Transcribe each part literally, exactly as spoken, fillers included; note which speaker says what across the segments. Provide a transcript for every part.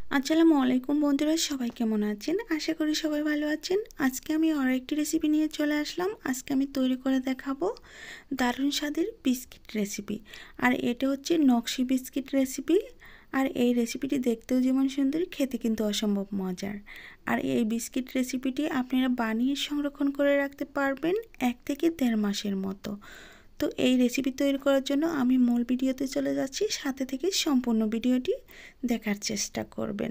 Speaker 1: আসসালামু আলাইকুম বন্ধুরা, সবাই কেমন আছেন? আশা করি সবাই ভালো আছেন। আজকে আমি আরও একটি রেসিপি নিয়ে চলে আসলাম। আজকে আমি তৈরি করে দেখাবো দারুণ স্বাদের বিস্কিট রেসিপি। আর এটা হচ্ছে নকশি বিস্কিট রেসিপি। আর এই রেসিপিটি দেখতেও যেমন সুন্দর, খেতে কিন্তু অসম্ভব মজার। আর এই বিস্কিট রেসিপিটি আপনারা বানিয়ে সংরক্ষণ করে রাখতে পারবেন এক থেকে দেড় মাসের মতো। তো এই রেসিপি তৈরি করার জন্য আমি মূল ভিডিওতে চলে যাচ্ছি, সাথে থেকে সম্পূর্ণ ভিডিওটি দেখার চেষ্টা করবেন।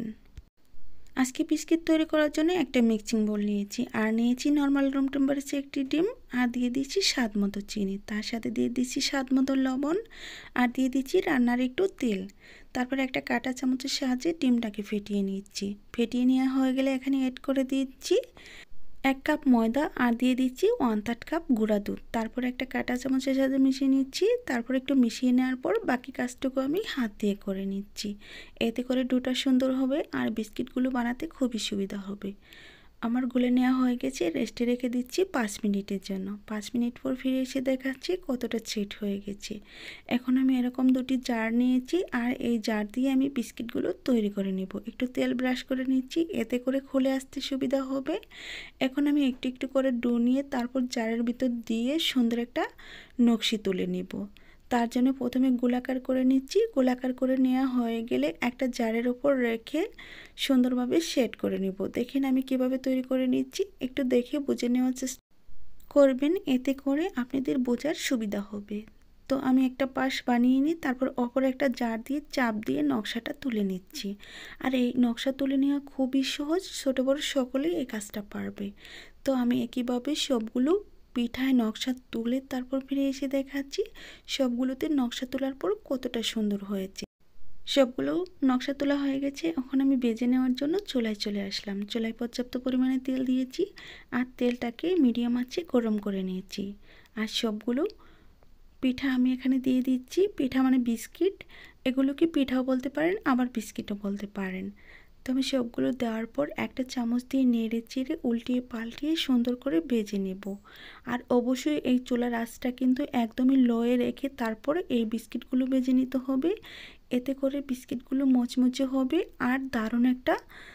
Speaker 1: আজকে বিস্কিট তৈরি করার জন্য একটা মিক্সিং বোল নিয়েছি, আর নিয়েছি নর্মাল রুম টেম্পারেচারে একটি ডিম, আর দিয়ে দিচ্ছি স্বাদ মতো চিনি, তার সাথে দিয়ে দিচ্ছি স্বাদ মতো লবণ, আর দিয়ে দিচ্ছি রান্নার একটু তেল। তারপরে একটা কাঁটা চামচের সাহায্যে ডিমটাকে ফেটিয়ে নিচ্ছি। ফেটিয়ে নেওয়া হয়ে গেলে এখানে অ্যাড করে দিচ্ছি এক কাপ ময়দা, আর দিয়ে দিচ্ছি ওয়ান থার্ড কাপ গুঁড়া দুধ। তারপর একটা কাঁটা চামচের সাথে মিশিয়ে নিচ্ছি। তারপর একটু মিশিয়ে নেওয়ার পর বাকি কাজটুকু আমি হাত দিয়ে করে নিচ্ছি। এতে করে ডোটা সুন্দর হবে আর বিস্কিটগুলো বানাতে খুবই সুবিধা হবে। আমার গুলে নেওয়া হয়ে গেছে, রেস্টে রেখে দিচ্ছি পাঁচ মিনিটের জন্য। পাঁচ মিনিট পর ফিরে এসে দেখাচ্ছি কতটা সেট হয়ে গেছে। এখন আমি এরকম দুটি জার নিয়েছি, আর এই জার দিয়ে আমি বিস্কিটগুলো তৈরি করে নেব। একটু তেল ব্রাশ করে নিচ্ছি, এতে করে খুলে আসতে সুবিধা হবে। এখন আমি একটু একটু করে ডো নিয়ে তারপর জারের ভিতর দিয়ে সুন্দর একটা নকশি তুলে নেব। তার জন্য প্রথমে গোলাকার করে নিচ্ছি। গোলাকার করে নেওয়া হয়ে গেলে একটা জারের ওপর রেখে সুন্দরভাবে সেট করে নিব। দেখেন আমি কিভাবে তৈরি করে নিচ্ছি, একটু দেখে বুঝে নেওয়ার চেষ্টা করবেন, এতে করে আপনাদের বোঝার সুবিধা হবে। তো আমি একটা পাশ বানিয়ে নিই, তারপর অপর একটা জার দিয়ে চাপ দিয়ে নকশাটা তুলে নিচ্ছি। আর এই নকশা তুলে নেওয়া খুবই সহজ, ছোটো বড়ো সকলেই এই কাজটা পারবে। তো আমি একইভাবে সবগুলো পিঠায় নকশা তুলে তারপর ফিরে এসে দেখাচ্ছি সবগুলোতে নকশা তোলার পর কতটা সুন্দর হয়েছে। সবগুলো নকশা তোলা হয়ে গেছে। এখন আমি বেজে নেওয়ার জন্য চুলায় চলে আসলাম। চুলায় পর্যাপ্ত পরিমাণে তেল দিয়েছি, আর তেলটাকে মিডিয়াম আঁচে গরম করে নিয়েছি। আর সবগুলো পিঠা আমি এখানে দিয়ে দিচ্ছি। পিঠা মানে বিস্কিট, এগুলোকে পিঠাও বলতে পারেন, আবার বিস্কিটও বলতে পারেন। তো আমি সবগুলো দেওয়ার পর একটা চামচ দিয়ে নেড়ে চেড়ে উল্টিয়ে পাল্টিয়ে সুন্দর করে ভেজে নেব। আর অবশ্যই এই চুলার আঁচটা কিন্তু একদমই লোয়ে রেখে তারপরে এই বিস্কিটগুলো ভেজে নিতে হবে। এতে করে বিস্কিটগুলো মচমচে হবে আর দারুণ একটা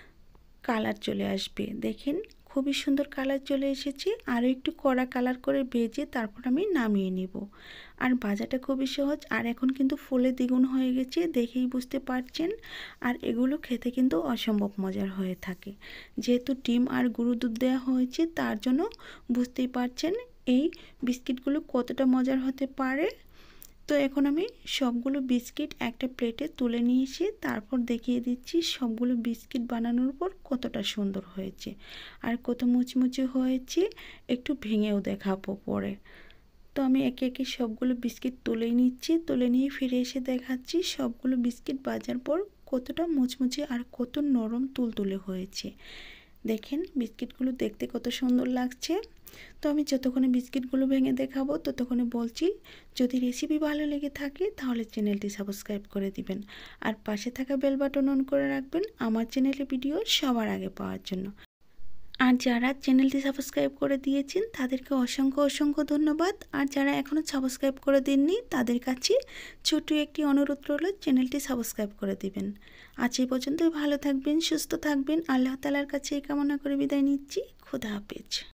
Speaker 1: কালার চলে আসবে। দেখেন খুবই সুন্দর কালার চলে এসেছে। আরও একটু কড়া কালার করে ভেজে তারপর আমি নামিয়ে নিব। আর ভাজাটা খুবই সহজ, আর এখন কিন্তু ফুলে দ্বিগুণ হয়ে গেছে, দেখেই বুঝতে পারছেন। আর এগুলো খেতে কিন্তু অসম্ভব মজার হয়ে থাকে। যেহেতু ডিম আর গুঁড়ো দুধ দেওয়া হয়েছে, তার জন্য বুঝতেই পারছেন এই বিস্কিটগুলো কতটা মজার হতে পারে। তো এখন আমি সবগুলো বিস্কিট একটা প্লেটে তুলে নিয়ে এসে তারপর দেখিয়ে দিচ্ছি সবগুলো বিস্কিট বানানোর পর কতটা সুন্দর হয়েছে আর কত মুচমুচে হয়েছে, একটু ভেঙেও দেখাবো পরে। তো আমি একে একে সবগুলো বিস্কিট তুলে নিচ্ছি। তুলে নিয়ে ফিরে এসে দেখাচ্ছি সবগুলো বিস্কিট ভাজার পর কতটা মুচমুচে আর কত নরম তুলতুলে হয়েছে। দেখেন বিস্কিটগুলো দেখতে কত সুন্দর লাগছে। তো আমি যতক্ষণে বিস্কিটগুলো ভেঙে দেখাবো ততক্ষণে বলছি, যদি রেসিপি ভালো লেগে থাকে তাহলে চ্যানেলটি সাবস্ক্রাইব করে দিবেন, আর পাশে থাকা বেল বাটন অন করে রাখবেন আমার চ্যানেলে ভিডিও সবার আগে পাওয়ার জন্য। আর যারা চ্যানেলটি সাবস্ক্রাইব করে দিয়েছেন তাদেরকে অসংখ্য অসংখ্য ধন্যবাদ। আর যারা এখনও সাবস্ক্রাইব করে দেননি তাদের কাছে ছোট্ট একটি অনুরোধ রইল, চ্যানেলটি সাবস্ক্রাইব করে দিবেন। আজ এই পর্যন্তই, ভালো থাকবেন, সুস্থ থাকবেন। আল্লাহ তাআলার কাছে এই কামনা করে বিদায় নিচ্ছি। খোদা হাফেজ।